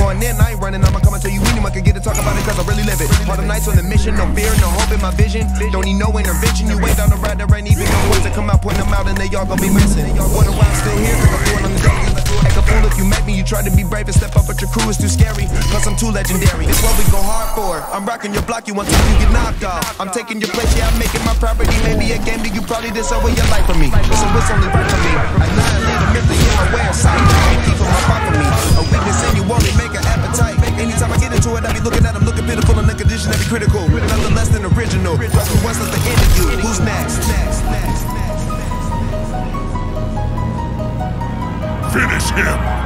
going in, I ain't running, I'ma come until you anyone can get to talk about it, cause I really live it. All the nights on the mission, no fear, no hope in my vision. Don't need no intervention, you ain't down the ride, there ain't even no words to come out, point them out, and they all gon' be missing. Wonder why I'm still here, cause I'm doing on the daily. Act a fool if you met me, you try to be brave and step up, but your crew is too scary. Plus I'm too legendary, it's what we go hard for. I'm rocking your block, you want time, you get knocked off. I'm taking your place, yeah, I'm making my property. Maybe a game that you probably did so with your life for me. So it's only right for me. Annihilate a mentally in my way of sight. Keep on my part for me. A weakness in you only make an appetite. Anytime I get into it, I be looking at them, looking pitiful, and the condition that be critical. Nothing less than original. Trust me once, that's the end of you. Who's next? Finish him!